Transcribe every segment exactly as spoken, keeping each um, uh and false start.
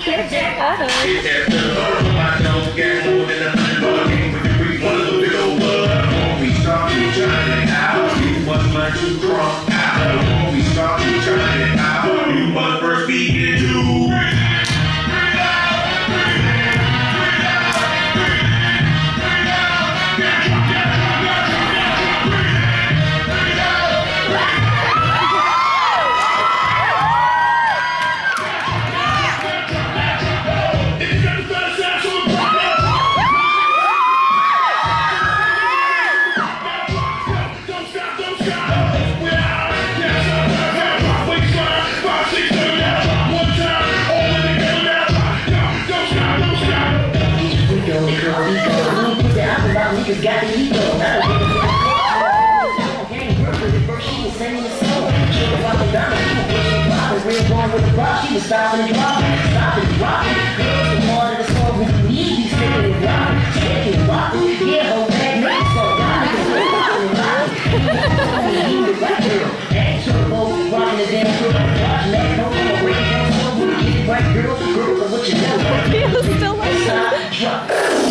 She was stopping and dropping, stopping and dropping. Girls from more to the store with the need, he's sticking and dropping, sticking and dropping. Yeah, her bag name so rocking, rocking and rocking. He was that girl, ain't sure folks rocking the damn girl. Watching that girl, I'm a real girl, so when you get it right, girl, girl, but what you know? He was still like that. Drop.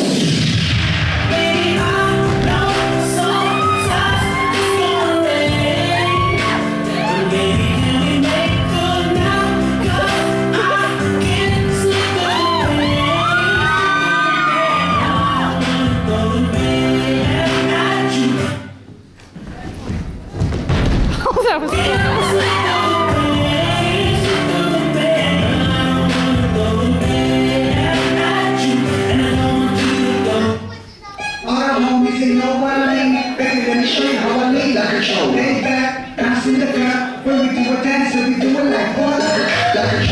That was so nice. All right, homies, you know what I mean? Baby, let me show you how I lead. Like a show. Lay back, bounce in the crowd. When we do a dance, we do it like what? Like a